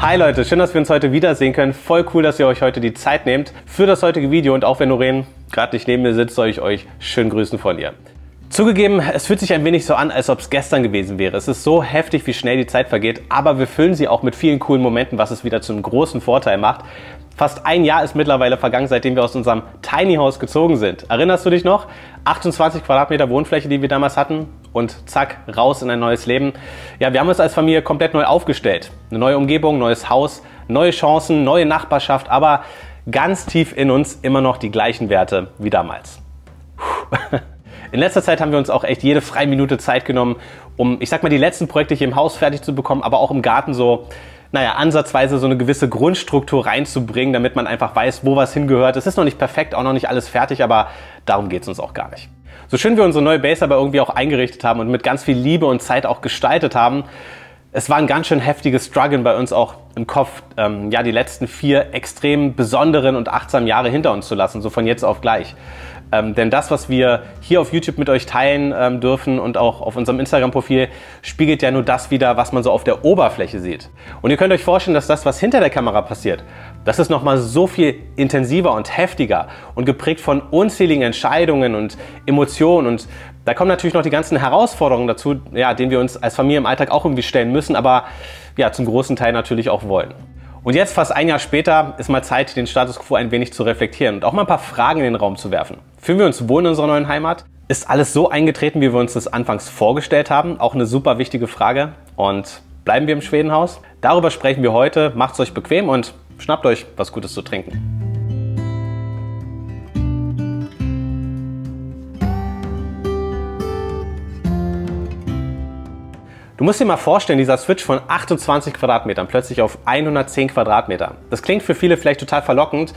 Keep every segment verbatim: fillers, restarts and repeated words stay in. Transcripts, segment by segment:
Hi Leute, schön, dass wir uns heute wiedersehen können. Voll cool, dass ihr euch heute die Zeit nehmt für das heutige Video. Und auch wenn Noreen gerade nicht neben mir sitzt, soll ich euch schön grüßen von ihr. Zugegeben, es fühlt sich ein wenig so an, als ob es gestern gewesen wäre. Es ist so heftig, wie schnell die Zeit vergeht, aber wir füllen sie auch mit vielen coolen Momenten, was es wieder zum großen Vorteil macht. Fast ein Jahr ist mittlerweile vergangen, seitdem wir aus unserem Tiny House gezogen sind. Erinnerst du dich noch? achtundzwanzig Quadratmeter Wohnfläche, die wir damals hatten, und zack, raus in ein neues Leben. Ja, wir haben uns als Familie komplett neu aufgestellt. Eine neue Umgebung, neues Haus, neue Chancen, neue Nachbarschaft, aber ganz tief in uns immer noch die gleichen Werte wie damals. Puh. In letzter Zeit haben wir uns auch echt jede freie Minute Zeit genommen, um, ich sag mal, die letzten Projekte hier im Haus fertig zu bekommen, aber auch im Garten so, naja, ansatzweise so eine gewisse Grundstruktur reinzubringen, damit man einfach weiß, wo was hingehört. Es ist noch nicht perfekt, auch noch nicht alles fertig, aber darum geht es uns auch gar nicht. So schön wir unsere neue Base aber irgendwie auch eingerichtet haben und mit ganz viel Liebe und Zeit auch gestaltet haben, es war ein ganz schön heftiges Struggle bei uns auch im Kopf, ähm, ja, die letzten vier extrem besonderen und achtsamen Jahre hinter uns zu lassen, so von jetzt auf gleich. Ähm, denn das, was wir hier auf YouTube mit euch teilen ähm, dürfen und auch auf unserem Instagram-Profil, spiegelt ja nur das wider, was man so auf der Oberfläche sieht. Und ihr könnt euch vorstellen, dass das, was hinter der Kamera passiert, das ist nochmal so viel intensiver und heftiger und geprägt von unzähligen Entscheidungen und Emotionen. Und da kommen natürlich noch die ganzen Herausforderungen dazu, ja, denen wir uns als Familie im Alltag auch irgendwie stellen müssen, aber ja, zum großen Teil natürlich auch wollen. Und jetzt, fast ein Jahr später, ist mal Zeit, den Status Quo ein wenig zu reflektieren und auch mal ein paar Fragen in den Raum zu werfen. Fühlen wir uns wohl in unserer neuen Heimat? Ist alles so eingetreten, wie wir uns das anfangs vorgestellt haben? Auch eine super wichtige Frage. Und bleiben wir im Schwedenhaus? Darüber sprechen wir heute. Macht's euch bequem und schnappt euch was Gutes zu trinken. Du musst dir mal vorstellen, dieser Switch von achtundzwanzig Quadratmetern plötzlich auf hundertzehn Quadratmeter. Das klingt für viele vielleicht total verlockend.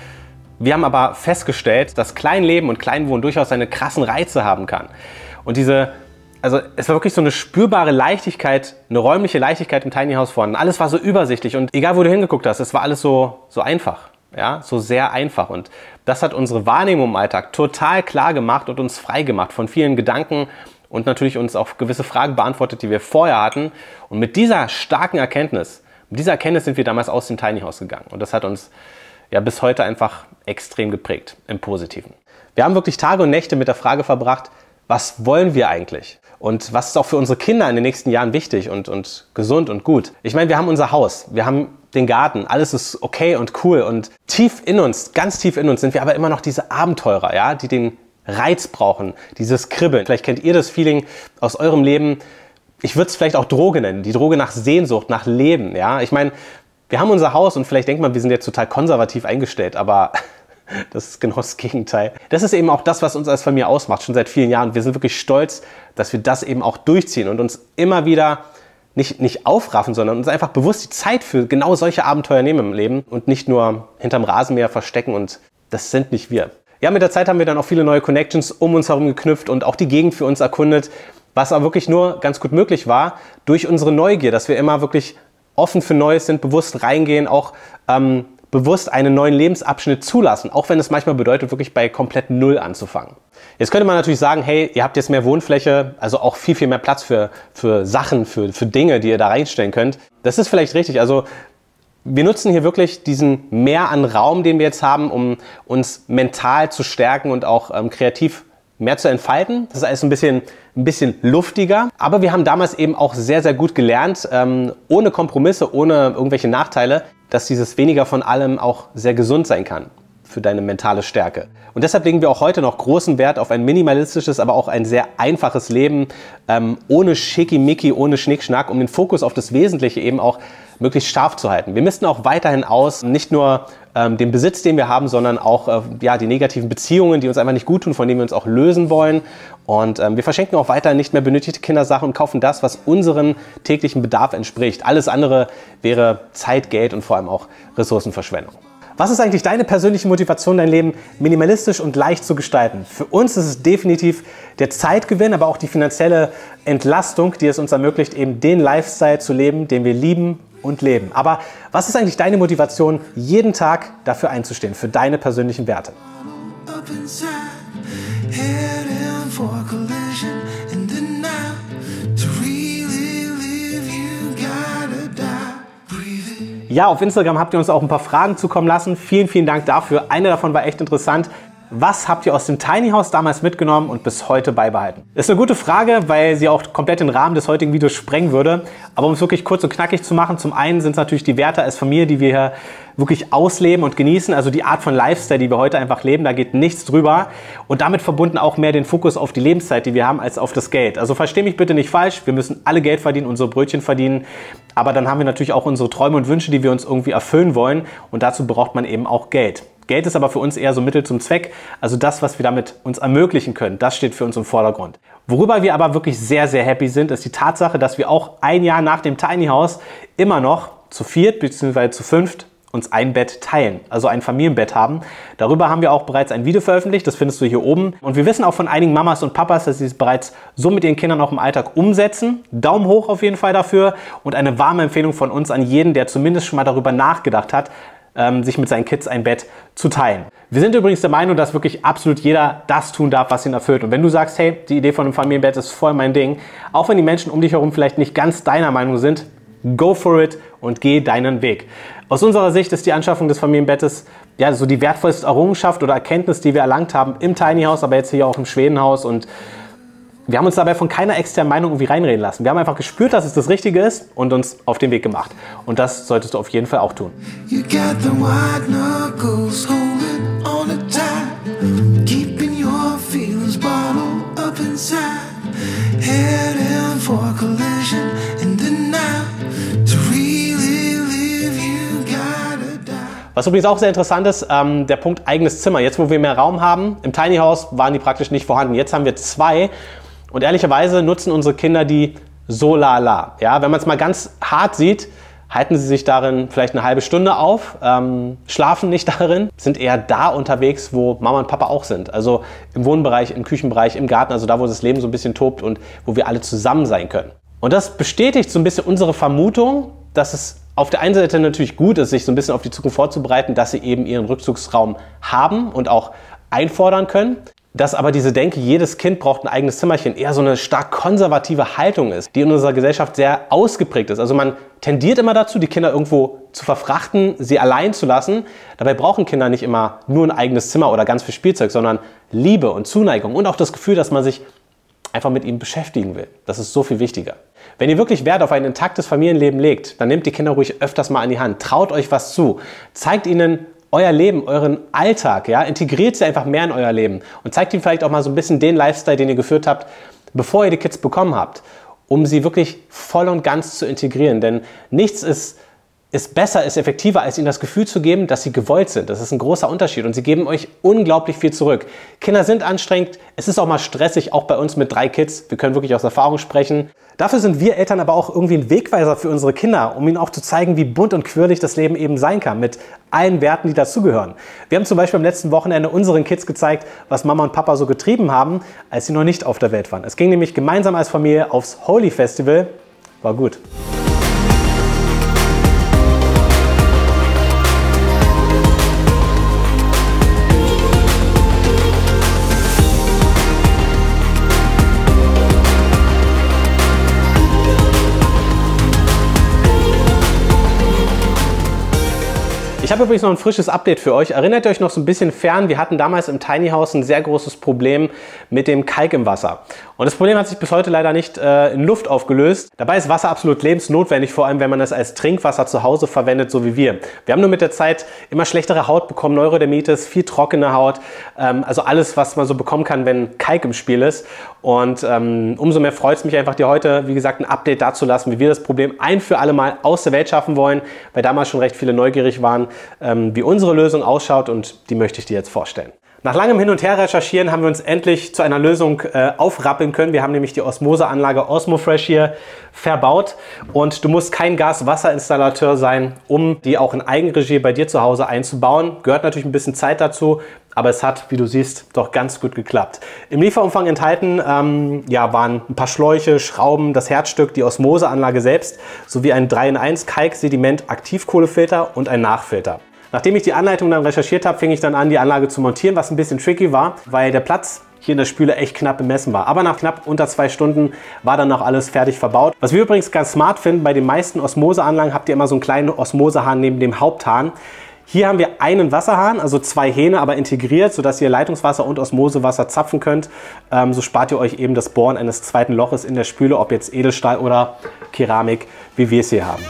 Wir haben aber festgestellt, dass Kleinleben und Kleinwohnen durchaus seine krassen Reize haben kann. Und diese, also es war wirklich so eine spürbare Leichtigkeit, eine räumliche Leichtigkeit im Tiny House vorhanden. Alles war so übersichtlich und egal wo du hingeguckt hast, es war alles so, so einfach. Ja, so sehr einfach. Und das hat unsere Wahrnehmung im Alltag total klar gemacht und uns frei gemacht von vielen Gedanken und natürlich uns auch gewisse Fragen beantwortet, die wir vorher hatten. Und mit dieser starken Erkenntnis, mit dieser Erkenntnis sind wir damals aus dem Tiny House gegangen. Und das hat uns ja bis heute einfach extrem geprägt, im Positiven. Wir haben wirklich Tage und Nächte mit der Frage verbracht, was wollen wir eigentlich? Und was ist auch für unsere Kinder in den nächsten Jahren wichtig und, und gesund und gut? Ich meine, wir haben unser Haus, wir haben den Garten, alles ist okay und cool. Und tief in uns, ganz tief in uns sind wir aber immer noch diese Abenteurer, ja, die den Reiz brauchen, dieses Kribbeln. Vielleicht kennt ihr das Feeling aus eurem Leben. Ich würde es vielleicht auch Droge nennen, die Droge nach Sehnsucht, nach Leben. Ja, ich meine, wir haben unser Haus und vielleicht denkt man, wir sind jetzt total konservativ eingestellt, aber das ist genau das Gegenteil. Das ist eben auch das, was uns als Familie ausmacht, schon seit vielen Jahren. Wir sind wirklich stolz, dass wir das eben auch durchziehen und uns immer wieder nicht, nicht aufraffen, sondern uns einfach bewusst die Zeit für genau solche Abenteuer nehmen im Leben und nicht nur hinterm Rasenmäher verstecken, und das sind nicht wir. Ja, mit der Zeit haben wir dann auch viele neue Connections um uns herum geknüpft und auch die Gegend für uns erkundet, was aber wirklich nur ganz gut möglich war durch unsere Neugier, dass wir immer wirklich offen für Neues sind, bewusst reingehen, auch ähm, bewusst einen neuen Lebensabschnitt zulassen, auch wenn es manchmal bedeutet, wirklich bei komplett Null anzufangen. Jetzt könnte man natürlich sagen, hey, ihr habt jetzt mehr Wohnfläche, also auch viel, viel mehr Platz für, für Sachen, für, für Dinge, die ihr da reinstellen könnt. Das ist vielleicht richtig, also wir nutzen hier wirklich diesen Mehr an Raum, den wir jetzt haben, um uns mental zu stärken und auch ähm, kreativ mehr zu entfalten. Das ist alles ein bisschen, ein bisschen luftiger. Aber wir haben damals eben auch sehr, sehr gut gelernt, ähm, ohne Kompromisse, ohne irgendwelche Nachteile, dass dieses weniger von allem auch sehr gesund sein kann für deine mentale Stärke. Und deshalb legen wir auch heute noch großen Wert auf ein minimalistisches, aber auch ein sehr einfaches Leben, ähm, ohne Schickimicki, ohne Schnickschnack, um den Fokus auf das Wesentliche eben auch möglichst scharf zu halten. Wir misten auch weiterhin aus, nicht nur ähm, den Besitz, den wir haben, sondern auch äh, ja, die negativen Beziehungen, die uns einfach nicht gut tun, von denen wir uns auch lösen wollen. Und ähm, wir verschenken auch weiterhin nicht mehr benötigte Kindersachen und kaufen das, was unserem täglichen Bedarf entspricht. Alles andere wäre Zeit, Geld und vor allem auch Ressourcenverschwendung. Was ist eigentlich deine persönliche Motivation, dein Leben minimalistisch und leicht zu gestalten? Für uns ist es definitiv der Zeitgewinn, aber auch die finanzielle Entlastung, die es uns ermöglicht, eben den Lifestyle zu leben, den wir lieben und leben. Aber was ist eigentlich deine Motivation, jeden Tag dafür einzustehen, für deine persönlichen Werte? Ja, auf Instagram habt ihr uns auch ein paar Fragen zukommen lassen. Vielen, vielen Dank dafür. Eine davon war echt interessant. Was habt ihr aus dem Tiny House damals mitgenommen und bis heute beibehalten? Das ist eine gute Frage, weil sie auch komplett den Rahmen des heutigen Videos sprengen würde. Aber um es wirklich kurz und knackig zu machen, zum einen sind es natürlich die Werte als Familie, die wir hier wirklich ausleben und genießen. Also die Art von Lifestyle, die wir heute einfach leben, da geht nichts drüber. Und damit verbunden auch mehr den Fokus auf die Lebenszeit, die wir haben, als auf das Geld. Also versteh mich bitte nicht falsch, wir müssen alle Geld verdienen, unsere Brötchen verdienen. Aber dann haben wir natürlich auch unsere Träume und Wünsche, die wir uns irgendwie erfüllen wollen. Und dazu braucht man eben auch Geld. Geld ist aber für uns eher so Mittel zum Zweck, also das, was wir damit uns ermöglichen können, das steht für uns im Vordergrund. Worüber wir aber wirklich sehr, sehr happy sind, ist die Tatsache, dass wir auch ein Jahr nach dem Tiny House immer noch zu viert bzw. zu fünft uns ein Bett teilen, also ein Familienbett haben. Darüber haben wir auch bereits ein Video veröffentlicht, das findest du hier oben. Und wir wissen auch von einigen Mamas und Papas, dass sie es bereits so mit ihren Kindern auch im Alltag umsetzen. Daumen hoch auf jeden Fall dafür und eine warme Empfehlung von uns an jeden, der zumindest schon mal darüber nachgedacht hat, sich mit seinen Kids ein Bett zu teilen. Wir sind übrigens der Meinung, dass wirklich absolut jeder das tun darf, was ihn erfüllt. Und wenn du sagst, hey, die Idee von einem Familienbett ist voll mein Ding, auch wenn die Menschen um dich herum vielleicht nicht ganz deiner Meinung sind, go for it und geh deinen Weg. Aus unserer Sicht ist die Anschaffung des Familienbettes ja so die wertvollste Errungenschaft oder Erkenntnis, die wir erlangt haben im Tiny House, aber jetzt hier auch im Schwedenhaus. Und wir haben uns dabei von keiner externen Meinung irgendwie reinreden lassen. Wir haben einfach gespürt, dass es das Richtige ist und uns auf den Weg gemacht. Und das solltest du auf jeden Fall auch tun. Was übrigens auch sehr interessant ist, ähm, der Punkt eigenes Zimmer. Jetzt, wo wir mehr Raum haben, im Tiny House waren die praktisch nicht vorhanden. Jetzt haben wir zwei. Und ehrlicherweise nutzen unsere Kinder die so lala. Ja, wenn man es mal ganz hart sieht, halten sie sich darin vielleicht eine halbe Stunde auf, ähm, schlafen nicht darin, sind eher da unterwegs, wo Mama und Papa auch sind. Also im Wohnbereich, im Küchenbereich, im Garten, also da, wo das Leben so ein bisschen tobt und wo wir alle zusammen sein können. Und das bestätigt so ein bisschen unsere Vermutung, dass es auf der einen Seite natürlich gut ist, sich so ein bisschen auf die Zukunft vorzubereiten, dass sie eben ihren Rückzugsraum haben und auch einfordern können. Dass aber diese Denke, jedes Kind braucht ein eigenes Zimmerchen, eher so eine stark konservative Haltung ist, die in unserer Gesellschaft sehr ausgeprägt ist. Also man tendiert immer dazu, die Kinder irgendwo zu verfrachten, sie allein zu lassen. Dabei brauchen Kinder nicht immer nur ein eigenes Zimmer oder ganz viel Spielzeug, sondern Liebe und Zuneigung und auch das Gefühl, dass man sich einfach mit ihnen beschäftigen will. Das ist so viel wichtiger. Wenn ihr wirklich Wert auf ein intaktes Familienleben legt, dann nehmt die Kinder ruhig öfters mal an die Hand. Traut euch was zu. Zeigt ihnen euer Leben, euren Alltag, ja, integriert sie einfach mehr in euer Leben und zeigt ihnen vielleicht auch mal so ein bisschen den Lifestyle, den ihr geführt habt, bevor ihr die Kids bekommen habt, um sie wirklich voll und ganz zu integrieren. Denn nichts ist, ist besser, ist effektiver, als ihnen das Gefühl zu geben, dass sie gewollt sind. Das ist ein großer Unterschied und sie geben euch unglaublich viel zurück. Kinder sind anstrengend, es ist auch mal stressig, auch bei uns mit drei Kids. Wir können wirklich aus Erfahrung sprechen. Dafür sind wir Eltern aber auch irgendwie ein Wegweiser für unsere Kinder, um ihnen auch zu zeigen, wie bunt und quirlig das Leben eben sein kann, mit allen Werten, die dazugehören. Wir haben zum Beispiel am letzten Wochenende unseren Kids gezeigt, was Mama und Papa so getrieben haben, als sie noch nicht auf der Welt waren. Es ging nämlich gemeinsam als Familie aufs Holy Festival. War gut. Ich habe übrigens noch ein frisches Update für euch. Erinnert ihr euch noch so ein bisschen fern? Wir hatten damals im Tiny House ein sehr großes Problem mit dem Kalk im Wasser. Und das Problem hat sich bis heute leider nicht äh, in Luft aufgelöst. Dabei ist Wasser absolut lebensnotwendig, vor allem wenn man es als Trinkwasser zu Hause verwendet, so wie wir. Wir haben nur mit der Zeit immer schlechtere Haut bekommen, Neurodermitis, viel trockene Haut. Ähm, also alles, was man so bekommen kann, wenn Kalk im Spiel ist. Und ähm, umso mehr freut es mich einfach, dir heute, wie gesagt, ein Update dazu lassen, wie wir das Problem ein für alle Mal aus der Welt schaffen wollen, weil damals schon recht viele neugierig waren, ähm, wie unsere Lösung ausschaut und die möchte ich dir jetzt vorstellen. Nach langem Hin und Her recherchieren haben wir uns endlich zu einer Lösung äh, aufrappeln können. Wir haben nämlich die Osmoseanlage Osmofresh hier verbaut und du musst kein Gas-Wasser-Installateur sein, um die auch in Eigenregie bei dir zu Hause einzubauen. Gehört natürlich ein bisschen Zeit dazu, aber es hat, wie du siehst, doch ganz gut geklappt. Im Lieferumfang enthalten ähm, ja, waren ein paar Schläuche, Schrauben, das Herzstück, die Osmoseanlage selbst, sowie ein drei in eins Kalk-Sediment-Aktivkohlefilter und ein Nachfilter. Nachdem ich die Anleitung dann recherchiert habe, fing ich dann an, die Anlage zu montieren, was ein bisschen tricky war, weil der Platz hier in der Spüle echt knapp bemessen war. Aber nach knapp unter zwei Stunden war dann noch alles fertig verbaut. Was wir übrigens ganz smart finden, bei den meisten Osmoseanlagen habt ihr immer so einen kleinen Osmosehahn neben dem Haupthahn. Hier haben wir einen Wasserhahn, also zwei Hähne, aber integriert, sodass ihr Leitungswasser und Osmosewasser zapfen könnt. Ähm, so spart ihr euch eben das Bohren eines zweiten Loches in der Spüle, ob jetzt Edelstahl oder Keramik, wie wir es hier haben.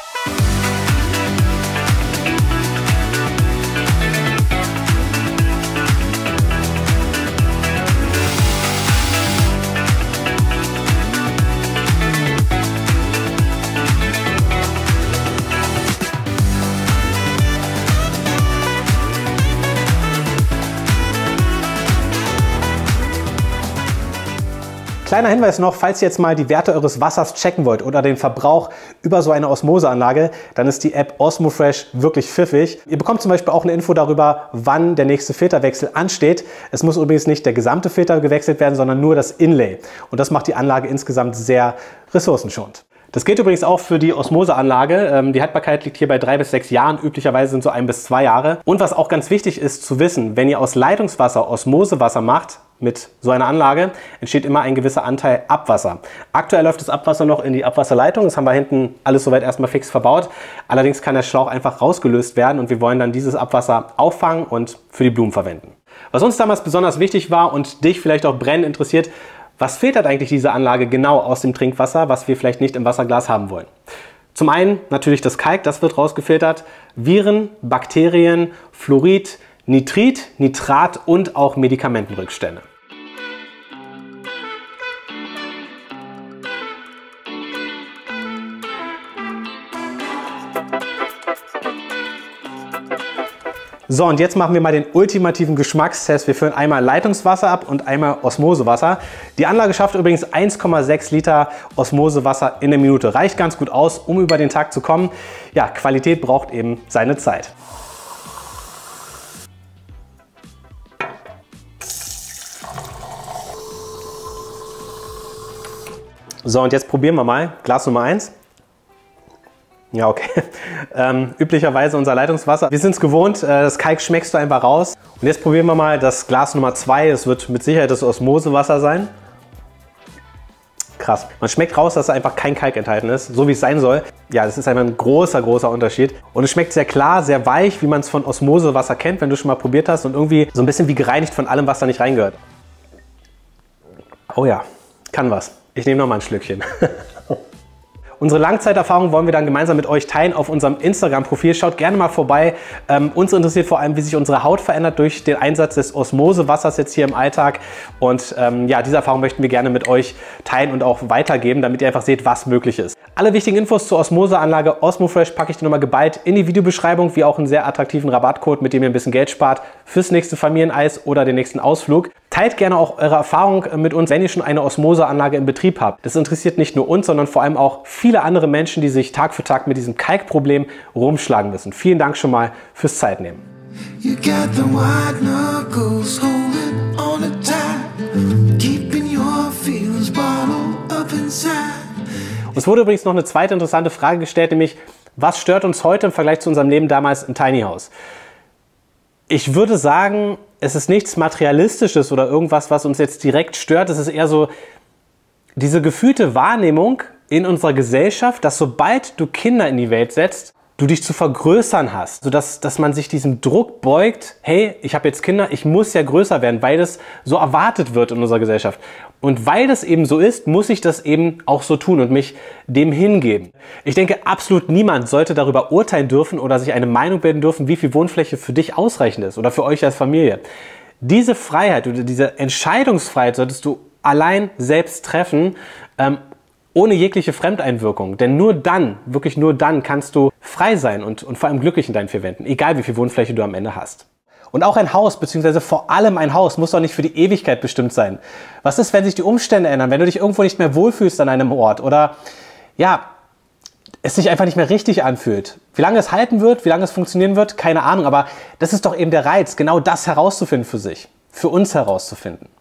Kleiner Hinweis noch, falls ihr jetzt mal die Werte eures Wassers checken wollt oder den Verbrauch über so eine Osmoseanlage, dann ist die App Osmofresh wirklich pfiffig. Ihr bekommt zum Beispiel auch eine Info darüber, wann der nächste Filterwechsel ansteht. Es muss übrigens nicht der gesamte Filter gewechselt werden, sondern nur das Inlay. Und das macht die Anlage insgesamt sehr ressourcenschonend. Das gilt übrigens auch für die Osmoseanlage. Die Haltbarkeit liegt hier bei drei bis sechs Jahren. Üblicherweise sind so ein bis zwei Jahre. Und was auch ganz wichtig ist zu wissen, wenn ihr aus Leitungswasser Osmosewasser macht, mit so einer Anlage, entsteht immer ein gewisser Anteil Abwasser. Aktuell läuft das Abwasser noch in die Abwasserleitung. Das haben wir hinten alles soweit erstmal fix verbaut. Allerdings kann der Schlauch einfach rausgelöst werden und wir wollen dann dieses Abwasser auffangen und für die Blumen verwenden. Was uns damals besonders wichtig war und dich vielleicht auch brennend interessiert, was filtert eigentlich diese Anlage genau aus dem Trinkwasser, was wir vielleicht nicht im Wasserglas haben wollen? Zum einen natürlich das Kalk, das wird rausgefiltert, Viren, Bakterien, Fluorid, Nitrit, Nitrat und auch Medikamentenrückstände. So, und jetzt machen wir mal den ultimativen Geschmackstest. Wir füllen einmal Leitungswasser ab und einmal Osmosewasser. Die Anlage schafft übrigens eins Komma sechs Liter Osmosewasser in der Minute. Reicht ganz gut aus, um über den Tag zu kommen. Ja, Qualität braucht eben seine Zeit. So, und jetzt probieren wir mal Glas Nummer eins. Ja, okay. Ähm, üblicherweise unser Leitungswasser. Wir sind es gewohnt, äh, das Kalk schmeckst du einfach raus. Und jetzt probieren wir mal das Glas Nummer zwei. Es wird mit Sicherheit das Osmosewasser sein. Krass. Man schmeckt raus, dass da einfach kein Kalk enthalten ist, so wie es sein soll. Ja, das ist einfach ein großer, großer Unterschied. Und es schmeckt sehr klar, sehr weich, wie man es von Osmosewasser kennt, wenn du schon mal probiert hast. Und irgendwie so ein bisschen wie gereinigt von allem, was da nicht reingehört. Oh ja, kann was. Ich nehme noch mal ein Schlückchen. Unsere Langzeiterfahrung wollen wir dann gemeinsam mit euch teilen auf unserem Instagram-Profil. Schaut gerne mal vorbei. Ähm, uns interessiert vor allem, wie sich unsere Haut verändert durch den Einsatz des Osmosewassers jetzt hier im Alltag. Und ähm, ja, diese Erfahrung möchten wir gerne mit euch teilen und auch weitergeben, damit ihr einfach seht, was möglich ist. Alle wichtigen Infos zur Osmoseanlage Osmofresh packe ich dir nochmal geballt in die Videobeschreibung, wie auch einen sehr attraktiven Rabattcode, mit dem ihr ein bisschen Geld spart fürs nächste Familieneis oder den nächsten Ausflug. Teilt gerne auch eure Erfahrung mit uns, wenn ihr schon eine Osmoseanlage in Betrieb habt. Das interessiert nicht nur uns, sondern vor allem auch viele andere Menschen, die sich Tag für Tag mit diesem Kalkproblem rumschlagen müssen. Vielen Dank schon mal fürs Zeitnehmen. You got the white knuckles holding on a tie, keeping your feelings bottled up inside. Uns wurde übrigens noch eine zweite interessante Frage gestellt, nämlich, was stört uns heute im Vergleich zu unserem Leben damals im Tiny House? Ich würde sagen, es ist nichts Materialistisches oder irgendwas, was uns jetzt direkt stört. Es ist eher so diese gefühlte Wahrnehmung in unserer Gesellschaft, dass sobald du Kinder in die Welt setzt, du dich zu vergrößern hast, sodass dass man sich diesem Druck beugt, hey, ich habe jetzt Kinder, ich muss ja größer werden, weil das so erwartet wird in unserer Gesellschaft. Und weil das eben so ist, muss ich das eben auch so tun und mich dem hingeben. Ich denke, absolut niemand sollte darüber urteilen dürfen oder sich eine Meinung bilden dürfen, wie viel Wohnfläche für dich ausreichend ist oder für euch als Familie. Diese Freiheit oder diese Entscheidungsfreiheit solltest du allein selbst treffen, ähm, ohne jegliche Fremdeinwirkung. Denn nur dann, wirklich nur dann, kannst du frei sein und, und vor allem glücklich in deinen vier Wänden, egal wie viel Wohnfläche du am Ende hast. Und auch ein Haus, beziehungsweise vor allem ein Haus, muss doch nicht für die Ewigkeit bestimmt sein. Was ist, wenn sich die Umstände ändern, wenn du dich irgendwo nicht mehr wohlfühlst an einem Ort oder ja, es sich einfach nicht mehr richtig anfühlt? Wie lange es halten wird, wie lange es funktionieren wird, keine Ahnung, aber das ist doch eben der Reiz, genau das herauszufinden für sich, für uns herauszufinden.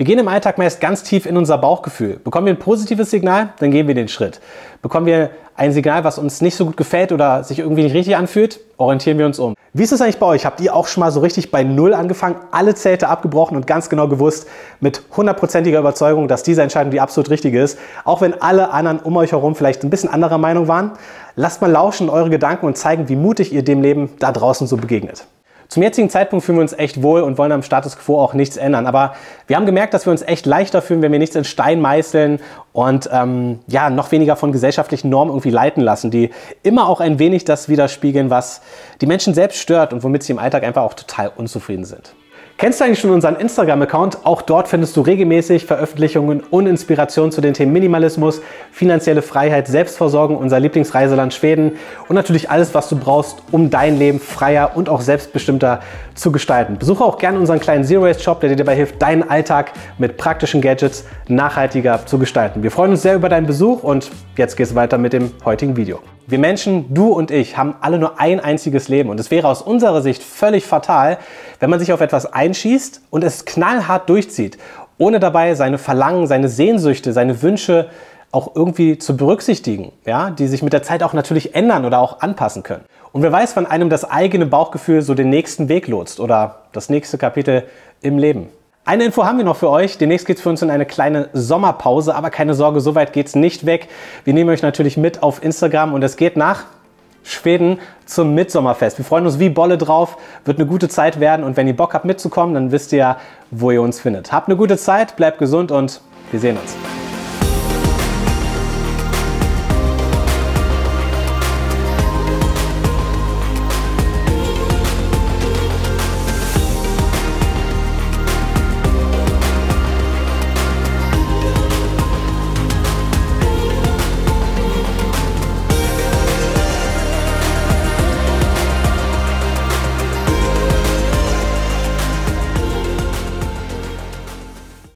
Wir gehen im Alltag meist ganz tief in unser Bauchgefühl. Bekommen wir ein positives Signal, dann gehen wir den Schritt. Bekommen wir ein Signal, was uns nicht so gut gefällt oder sich irgendwie nicht richtig anfühlt, orientieren wir uns um. Wie ist es eigentlich bei euch? Habt ihr auch schon mal so richtig bei Null angefangen, alle Zelte abgebrochen und ganz genau gewusst, mit hundertprozentiger Überzeugung, dass diese Entscheidung die absolut richtige ist, auch wenn alle anderen um euch herum vielleicht ein bisschen anderer Meinung waren? Lasst mal lauschen in eure Gedanken und zeigen, wie mutig ihr dem Leben da draußen so begegnet. Zum jetzigen Zeitpunkt fühlen wir uns echt wohl und wollen am Status quo auch nichts ändern. Aber wir haben gemerkt, dass wir uns echt leichter fühlen, wenn wir nichts in Stein meißeln und ähm, ja, noch weniger von gesellschaftlichen Normen irgendwie leiten lassen, die immer auch ein wenig das widerspiegeln, was die Menschen selbst stört und womit sie im Alltag einfach auch total unzufrieden sind. Kennst du eigentlich schon unseren Instagram-Account? Auch dort findest du regelmäßig Veröffentlichungen und Inspirationen zu den Themen Minimalismus, finanzielle Freiheit, Selbstversorgung, unser Lieblingsreiseland Schweden und natürlich alles, was du brauchst, um dein Leben freier und auch selbstbestimmter zu gestalten. Besuche auch gerne unseren kleinen Zero Waste Shop, der dir dabei hilft, deinen Alltag mit praktischen Gadgets nachhaltiger zu gestalten. Wir freuen uns sehr über deinen Besuch und jetzt geht es weiter mit dem heutigen Video. Wir Menschen, du und ich, haben alle nur ein einziges Leben und es wäre aus unserer Sicht völlig fatal, wenn man sich auf etwas einschießt und es knallhart durchzieht, ohne dabei seine Verlangen, seine Sehnsüchte, seine Wünsche auch irgendwie zu berücksichtigen, ja, die sich mit der Zeit auch natürlich ändern oder auch anpassen können. Und wer weiß, wann einem das eigene Bauchgefühl so den nächsten Weg lotst oder das nächste Kapitel im Leben. Eine Info haben wir noch für euch. Demnächst geht es für uns in eine kleine Sommerpause, aber keine Sorge, so weit geht es nicht weg. Wir nehmen euch natürlich mit auf Instagram und es geht nach Schweden zum Mitsommerfest. Wir freuen uns wie Bolle drauf, wird eine gute Zeit werden und wenn ihr Bock habt mitzukommen, dann wisst ihr ja, wo ihr uns findet. Habt eine gute Zeit, bleibt gesund und wir sehen uns.